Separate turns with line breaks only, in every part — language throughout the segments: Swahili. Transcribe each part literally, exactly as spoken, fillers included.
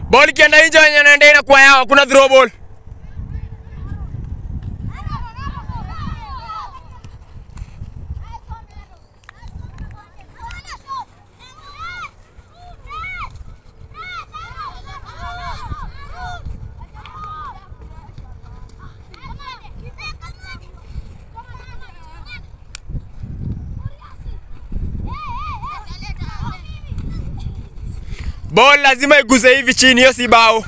Ball kienda nje wenye anaenda ina kwa yao, kuna throw ball. Ball lazima iguse hivi chini, hiyo si bao.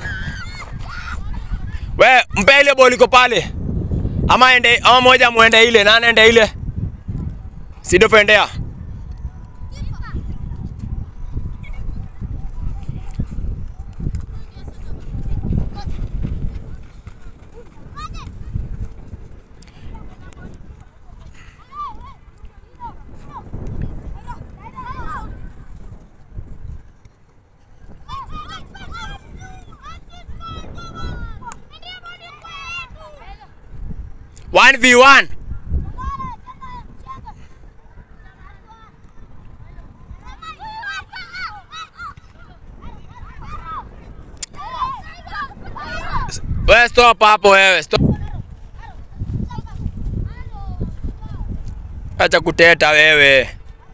We, mpe ile ball iko pale. Ama ende, ama moja muende ile, nani ende ile? Si defendea. one v one. Wewe stop hapo wewe, stop. Acha kuteta wewe.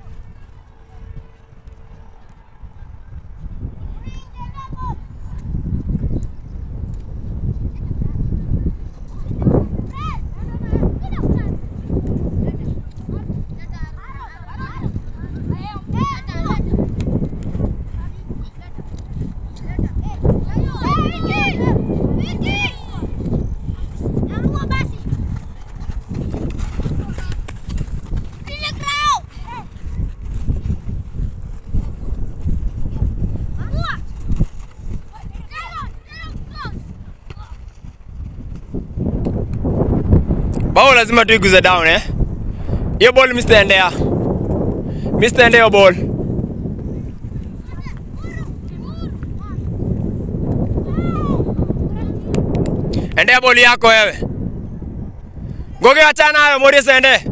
Bao lazima tuiguze down eh. Hiyo ball mister endea. Mister endea ball. Endea ball yako wewe. Ngoge achana hayo, Morris ende.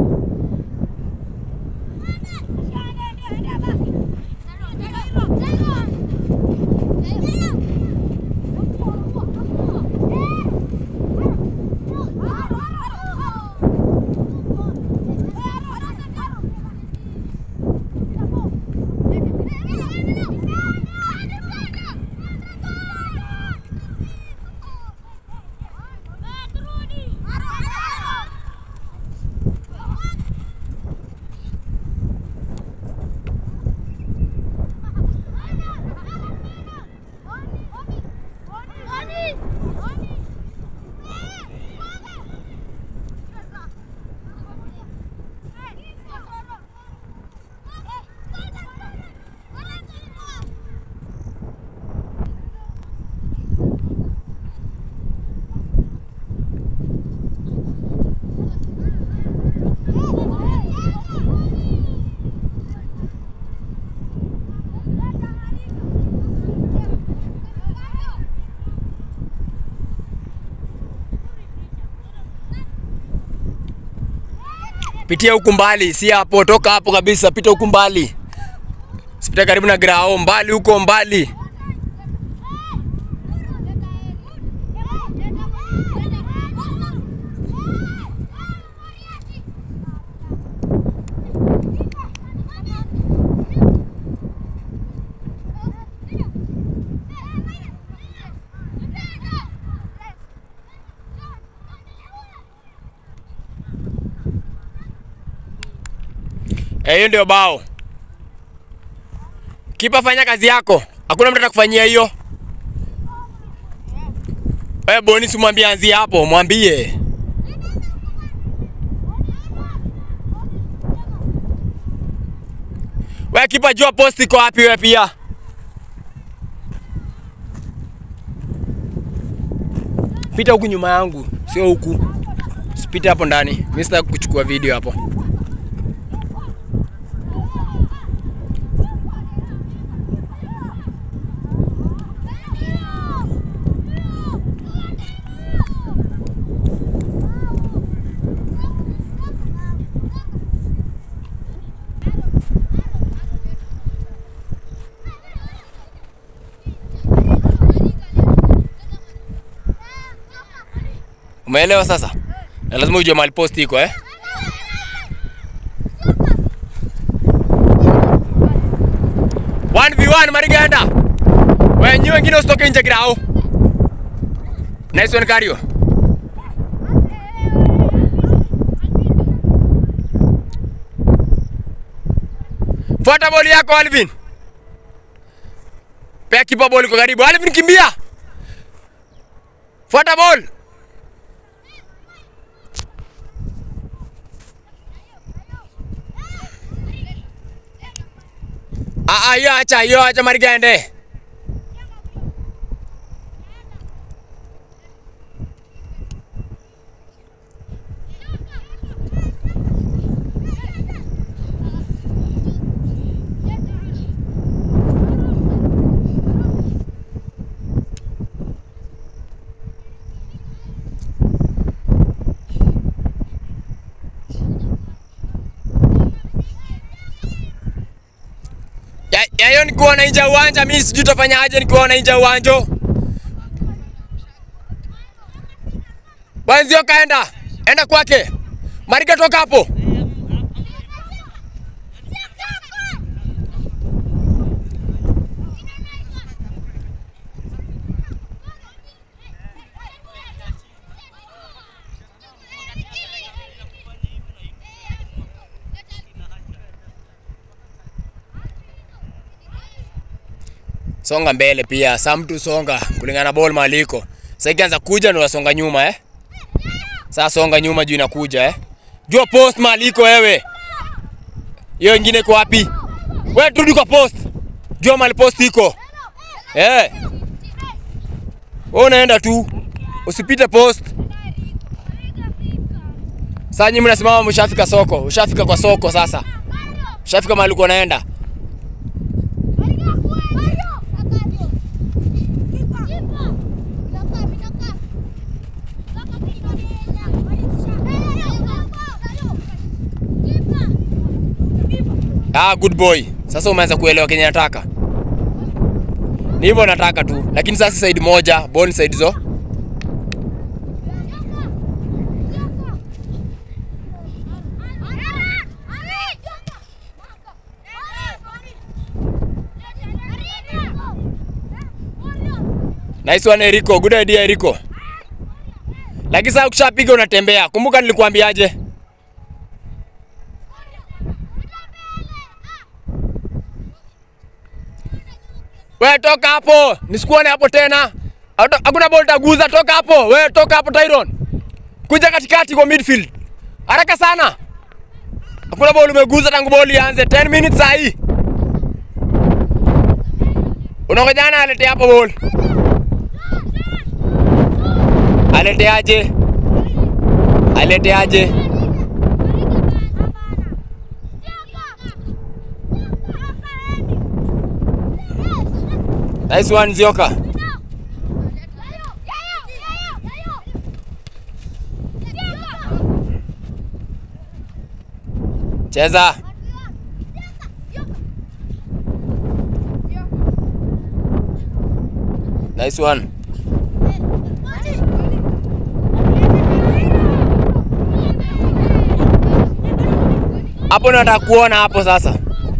Pitia huku mbali, si hapo, toka hapo kabisa, pita huku mbali. Sipita karibu na grao, mbali huko mbali. Hiyo ndio bao. Kipa fanya kazi yako. Hakuna mtu atakufanyia hiyo. Wewe Boni simwambie anzie hapo, mwambie. Wewe kipa jua post iko wapi wewe pia? Pita huku nyuma yangu, sio huku. Sipita hapo ndani. Mimi sitaki kuchukua video hapo. Umeelewa sasa? Na lazima ujue mahali post iko eh. one v one Mariganda. Wewe nyi wengine usitoke nje grao. Nice one Kario. Fuata boli yako Alvin. Pea kipa boli kwa karibu. Alvin kimbia. Fuata ball. Ah ah, yo acha, yo acha Mariganda. Ya yo nikuwa na nje uwanja, mimi sijui utafanya aje nikuwa na nje uwanja. Banzio kaenda. Enda kwake. Mariga toka hapo. Songa mbele pia, saa mtu songa kulingana na ball maliko. Sasa ikianza kuja ndio wasonga nyuma eh. Sasa songa nyuma juu inakuja eh. Jua post maliko wewe. Hiyo nyingine iko wapi? Wewe turudi kwa post. Jua mali post iko. Eh. Wewe unaenda tu. Usipite post. Sasa nyinyi mnasimama mshafika soko. Ushafika kwa soko sasa. Ushafika mahali uko naenda. Ah, good boy. Sasa umeanza kuelewa kenye nataka. Ni hivyo nataka tu. Lakini sasa side moja, ball side zo. Nice one Eriko, good idea Eriko. Lakini sasa ukishapiga unatembea. Kumbuka nilikuambiaje? Wewe toka hapo, nisikuone hapo tena. Hakuna ball taguza, toka hapo. Wewe toka hapo Tyron. Kuja katikati kwa midfield. Haraka sana. Hakuna ball umeguza tangu ball ianze. ten minutes sahi. Unangojana alete hapo ball. Alete aje. Alete aje. Nice one Zioka. Cheza. Nice one. Hapo nataka kuona hapo sasa.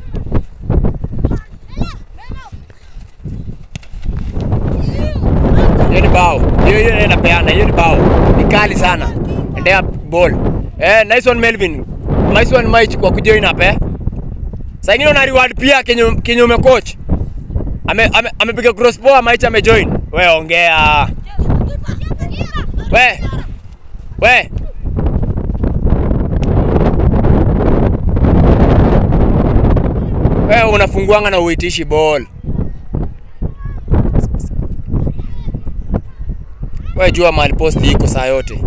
Hiyo ni bao. Hiyo hiyo inapeana. Hiyo ni bao. Ni kali sana. Endea ball. Eh, nice one Melvin. Nice one Mike kwa kujoin hapa eh. Sasa ingine una reward pia kenye kenye umecoach. Ame ame amepiga cross poa Mike amejoin. Wewe ongea. We. We. Wewe unafunguanga na uitishi ball. Wewe jua mahali post iko saa yote.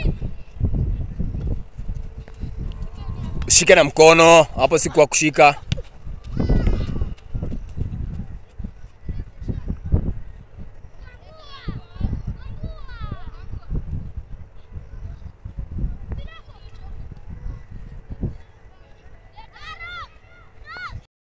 Shika na mkono, hapo si kwa kushika.